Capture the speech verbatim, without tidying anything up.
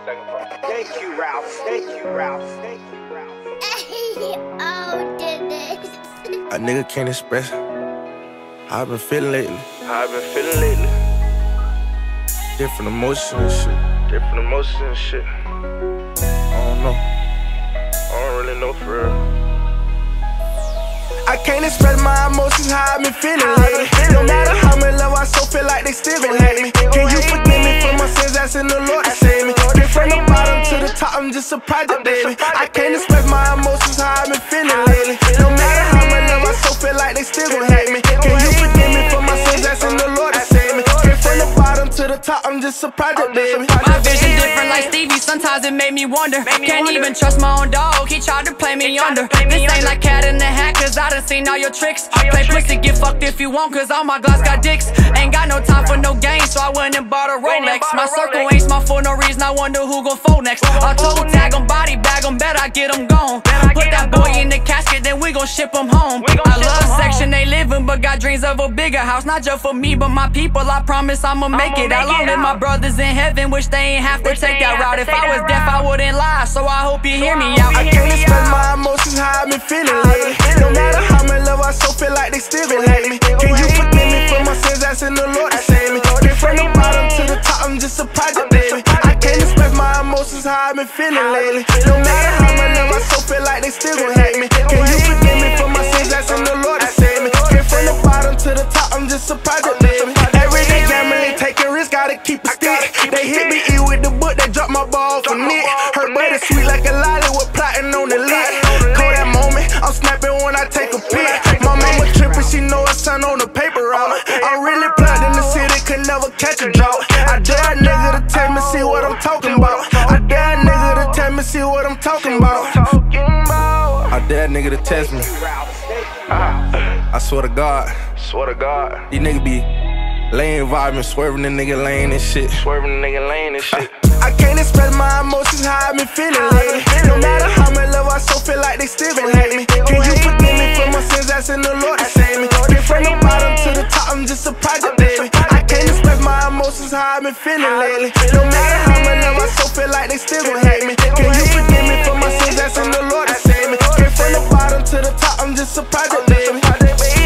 Thank you, Ralph. Thank you, Ralph. Thank you, Ralph. Oh, goodness. A nigga can't express how I've been feeling lately. How I been feeling lately. Different emotions and shit. Different emotions and shit. I don't know. I don't really know for real. I can't express my emotions, how I've been feeling lately. No matter how much love I so feel like they still gon' hate me. Can you forgive me for my sins? Asking the Lord to save me. Been from the bottom to the top, I'm just a project, baby. I can't express my emotions, how I've been feeling lately. No matter how much love I so feel like they still gon' hate me. Can you forgive me for my sins? Asking the Lord to save me. Been from the bottom to the top, I'm just a project, baby. My vision different like Stevie, sometimes it made me wonder. Can't even trust my own dog, he tried to play me under. This ain't like Cat in the Hat, cause I done seen all your tricks. Play pussy, get fucked if you want, cause all my glass got dicks. Ain't got no time for no games, so I went and bought a Rolex. My circle ain't small for no reason, I wonder who gon' fold next. I told tag em, body bag em, bet I get em gone. Put that boy in the casket, then we gon' ship him home. I love section they living, but got dreams of a bigger house. Not just for me, but my people, I promise I'ma make it. How long live my brothers in heaven, wish they ain't have to take that route. If I was deaf, I wouldn't lie, so I hope you hear me out. I can't express my emotions, how I've been feeling lately. No matter how much love I so feel like they still gon' hate me. Can you forgive me for my sins? Asking the Lord to save me. Been from the bottom to the top, I'm just a project, baby. I can't express my emotions, how I've been feeling lately. No matter how much love I so feel like they still gon' hate me. Can you forgive me for my sins? Asking the Lord to save me. Been from the bottom to the top, I'm just a project, baby. Everyday gambling, taking risks, gotta keep a stick. They hit me E with the book, they dropped my ball for Nick. Her butter sweet like a lolly with plotting on the lid. Call that moment, I'm snapping when I take a pic. My mama trippin', she know it's son on the paper route. I'm really plugged in the city, could never catch a drought. I dare a nigga to tell me, see what I'm talking about. I dare a nigga to tell me, see what I'm talking about. I dare a nigga to test me. I swear to God, Swear to God. these niggas be laying vibing, swerving the nigga lane and shit. Swerving the nigga lane and shit. I can't express my emotions, how I've been feeling lately. No matter how much love I so feel like they still gon' hate me. Can you forgive me for my sins? Asking the Lord to save me. Been from the bottom to the top, I'm just a project, baby. I can't express my emotions, how I've been feeling lately. No matter how much love I so feel like they still gon' hate me. Can you forgive me for my sins? Asking the Lord to save me. Been from the bottom to the top, I'm just a project, baby.